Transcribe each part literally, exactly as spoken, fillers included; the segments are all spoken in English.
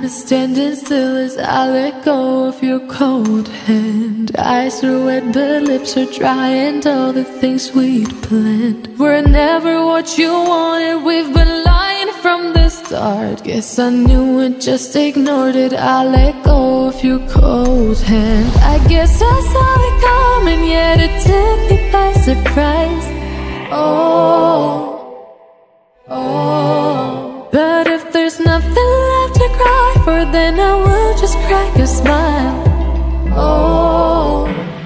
standing still as I let go of your cold hand. Eyes are wet but lips are dry, and all the things we'd planned were never what you wanted. We've been lying from the start. Guess I knew it, just ignored it. I let go of your cold hand. I guess I saw it coming, yet it took me by surprise. Oh, oh. But if there's nothing left to cry for, then I will just crack a smile. Oh,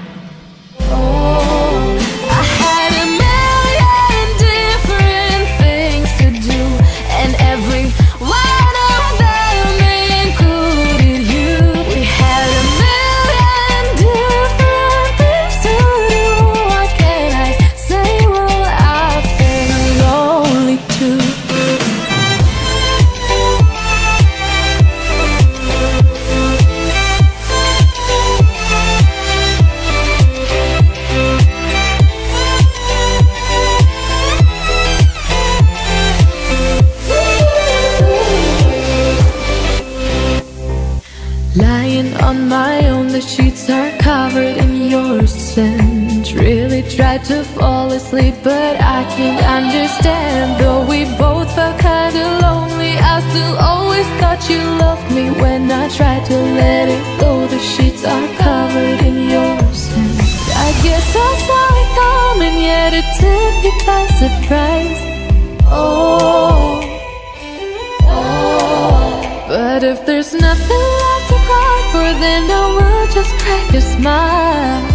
oh. I had a million different things to do, and every one of them included you. We had a million different things to do. What can I say? Well, I've been lonely too. Lying on my own, the sheets are covered in your scent. Really tried to fall asleep, but I can't understand. Though we both felt kinda lonely, I still always thought you loved me. When I tried to let it go, the sheets are covered in your scent. I guess I saw it coming, yet it took me by surprise. Oh, oh. But if there's nothing left to cry for, then I will just crack a smile.